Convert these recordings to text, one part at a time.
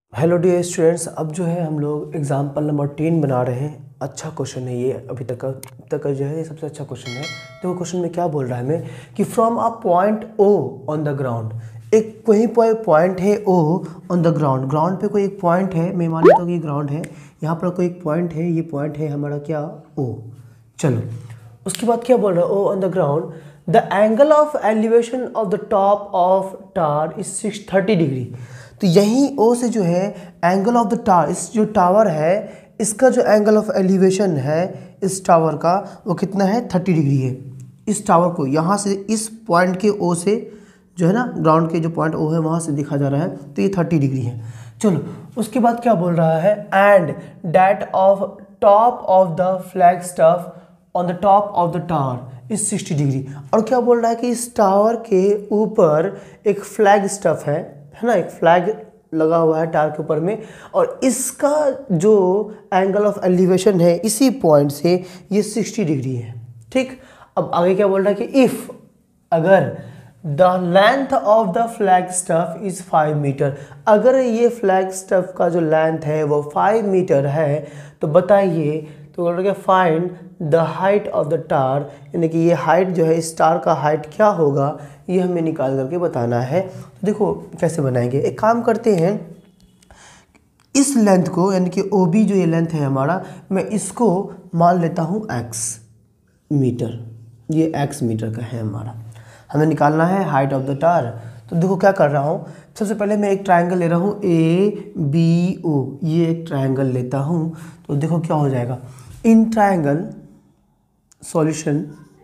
Hello dear students, अब जो है हम लोग एग्जाम्पल नंबर 10 बना रहे हैं। अच्छा क्वेश्चन है ये, अभी तक का जो है ये सबसे अच्छा क्वेश्चन है। तो क्वेश्चन में क्या बोल रहा है हमें कि from a point O on the ground, एक वहीं पर पॉइंट है O on the ground, ground पे कोई एक पॉइंट है, मैं मान लेता हूँ कि ग्राउंड है, यहाँ पर कोई एक पॉइंट है, ये पॉइंट है हमारा क्या ओ। चलो उसके बाद क्या बोल रहा है, O on the ground the angle of elevation of the top of tower is 630 degree. तो यहीं ओ से जो है एंगल ऑफ द टावर, इस जो टावर है इसका जो एंगल ऑफ एलिवेशन है इस टावर का वो कितना है, 30 डिग्री है। इस टावर को यहाँ से इस पॉइंट के ओ से जो है ना, ग्राउंड के जो पॉइंट ओ है वहाँ से दिखा जा रहा है, तो ये 30 डिग्री है। चलो उसके बाद क्या बोल रहा है, and that of top of the flagstaff on the top of the tower is 60 degree. और क्या बोल रहा है कि इस टावर के ऊपर एक फ्लैग स्टफ है ना, एक फ्लैग लगा हुआ है टावर के ऊपर में, और इसका जो एंगल ऑफ एलिवेशन है इसी पॉइंट से ये 60 डिग्री है। ठीक, अब आगे क्या बोल रहा है कि इफ अगर the length of the flagstaff is 5 metre, अगर ये फ्लैग स्टफ का जो लेंथ है वो 5 मीटर है, तो बताइए, तो बोल रहा है find the height of the tower, यानी कि ये हाइट जो है इस टावर का हाइट क्या होगा, ये हमें निकाल करके बताना है। तो देखो कैसे बनाएंगे, एक काम करते हैं, इस लेंथ को यानी कि ओ बी जो ये लेंथ है हमारा, मैं इसको मान लेता हूँ x मीटर, ये x मीटर का है हमारा, हमें निकालना है हाइट ऑफ द टावर। तो देखो क्या कर रहा हूँ, सबसे पहले मैं एक ट्रायंगल ले रहा हूँ ए बी ओ, ये एक ट्रायंगल लेता हूँ। तो देखो क्या हो जाएगा, in triangle solution,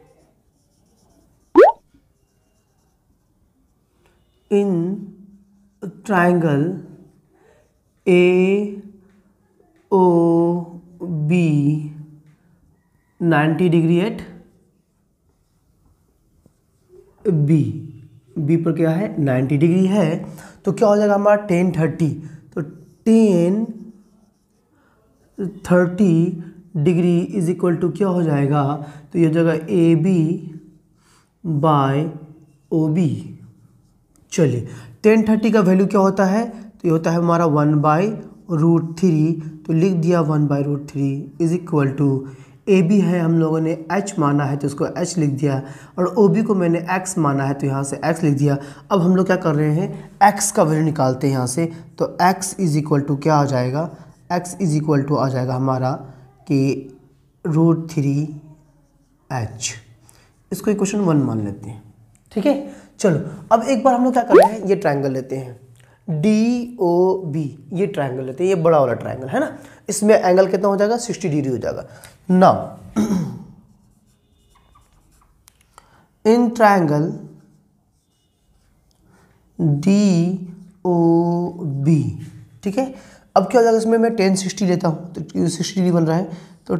in triangle A O B 90 degree at B पर क्या है 90 डिग्री है, तो क्या हो जाएगा हमारा 1030, तो 1030 डिग्री इज इक्वल टू क्या हो जाएगा, तो ये हो जाएगा A B by O B. चलिए 1030 का वैल्यू क्या होता है, तो ये होता है हमारा 1/√3, तो लिख दिया 1/√3 is equal to A B है, हम लोगों ने h माना है तो इसको h लिख दिया, और ओ बी को मैंने x माना है तो यहाँ से x लिख दिया। अब हम लोग क्या कर रहे हैं, x का वैल्यू निकालते हैं यहाँ से, तो x इज इक्वल टू क्या आ जाएगा, x इज इक्वल टू आ जाएगा हमारा कि √3h। इसको इक्वेशन 1 मान लेते हैं। ठीक है, चलो अब एक बार हम लोग क्या कर रहे हैं, ये ट्रायंगल लेते हैं डी ओ बी, ये ट्रायंगल लेते हैं, ये बड़ा वाला ट्रायंगल है ना, इसमें एंगल कितना हो जाएगा, 60 डिग्री हो जाएगा। Now in triangle D O B, ठीक है, अब क्या हो जाएगा, इसमें मैं 1060 लेता हूँ तो 60 डिग्री बन रहा है, तो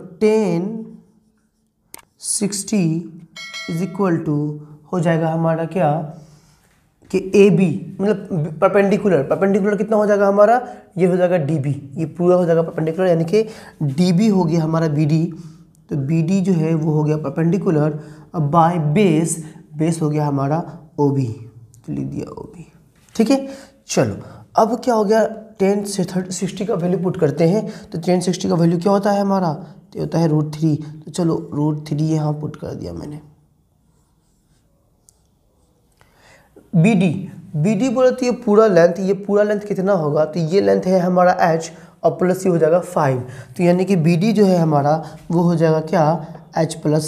1060 इज इक्वल टू हो जाएगा हमारा क्या कि ए बी, मतलब परपेंडिकुलर कितना हो जाएगा हमारा, ये हो जाएगा डी बी, ये पूरा हो जाएगा परपेंडिकुलर, यानी कि डी बी हो गया हमारा बी डी, तो बी डी जो है वो हो गया परपेंडिकुलर, अब बाय बेस हो गया हमारा ओ बी, तो लिख दिया ओ बी। ठीक है, चलो अब क्या हो गया, 10 से 60 का वैल्यू पुट करते हैं, तो 1060 का वैल्यू क्या होता है हमारा, तो होता है √3, तो चलो √3 यहाँ पुट कर दिया मैंने। बी डी बोला तो ये पूरा लेंथ कितना होगा, तो ये लेंथ है हमारा h और प्लस ये हो जाएगा 5, तो यानी कि बी डी जो है हमारा वो हो जाएगा क्या, h +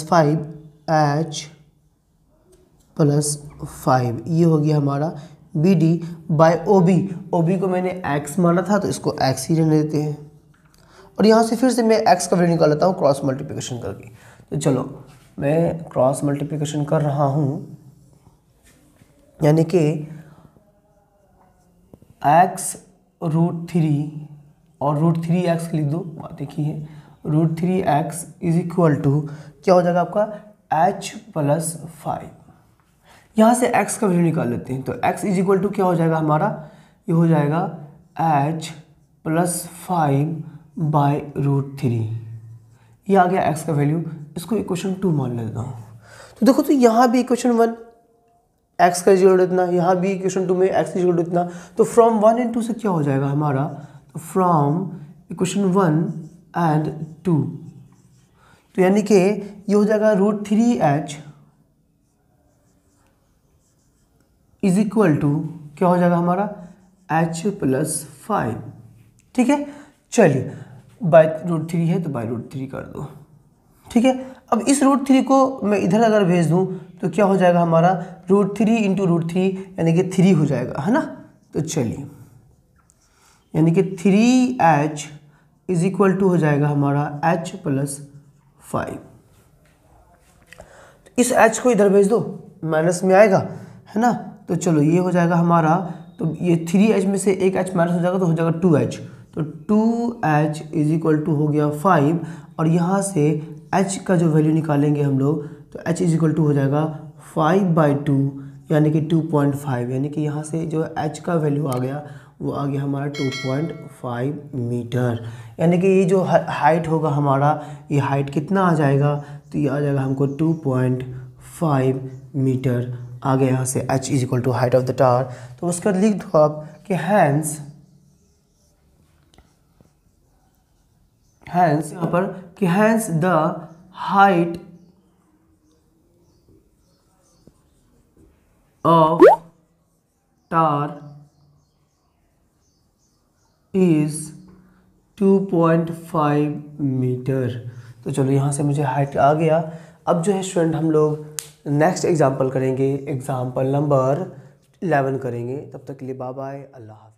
5, ये हो गया हमारा B D by O B को मैंने x माना था तो इसको x ही रहने देते हैं, और यहाँ से फिर से मैं x का वैल्यू निकाल लेता हूँ क्रॉस मल्टीप्लिकेशन करके। तो चलो मैं क्रॉस मल्टीप्लिकेशन कर रहा हूँ, यानी कि x √3 और √3x लिख दो, देखिए √3x इज इक्वल टू क्या हो जाएगा आपका h + 5, यहाँ से x का वैल्यू निकाल लेते हैं, तो x इज इक्वल टू क्या हो जाएगा हमारा, ये हो जाएगा h + 5/√3, ये आ गया x का वैल्यू, इसको इक्वेशन 2 मान लेता हूँ। तो देखो तो यहाँ भी इक्वेशन 1 एक्स का इक्वल टू इतना, यहाँ भी इक्वेशन 2 में एक्स इक्वल टू इतना। तो फ्रॉम 1 एंड 2 से क्या हो जाएगा हमारा, तो फ्रॉम इक्वेशन 1 एंड 2, तो यानी कि ये हो जाएगा √3h इज इक्वल टू क्या हो जाएगा हमारा h + 5। ठीक है, चलिए बाय √3 है तो बाय √3 कर दो। ठीक है, अब इस √3 को मैं इधर अगर भेज दूं तो क्या हो जाएगा हमारा √3 इंटू √3 यानी कि 3 हो जाएगा, है ना। तो चलिए यानी कि 3h इज इक्वल टू हो जाएगा हमारा h + 5। इस h को इधर भेज दो, माइनस में आएगा, है ना। तो चलो ये हो जाएगा हमारा, तो ये 3h में से एक h माइनस हो जाएगा तो हो जाएगा 2h। तो 2h इज इक्वल टू हो गया 5, और यहाँ से h का जो वैल्यू निकालेंगे हम लोग, तो h इज इक्वल टू हो जाएगा 5/2 यानी कि 2.5, यानी कि यहाँ से जो h का वैल्यू आ गया वो आ गया हमारा 2.5 मीटर। यानी कि ये जो हाइट होगा हमारा, ये हाइट कितना आ जाएगा, तो ये आ जाएगा हमको 2.5 मीटर आ गया यहाँ से h is equal to height of the tower. तो उसका लिख दो आप कि हैंस यहाँ पर कि hence the height of tower is 2.5 metre. तो चलो यहाँ से मुझे हाइट आ गया। अब जो है स्टूडेंट हम लोग नेक्स्ट एग्जाम्पल करेंगे, एग्जाम्पल नंबर 11 करेंगे। तब तक के लिए बाय बाय, अल्लाह हाफ़िज़।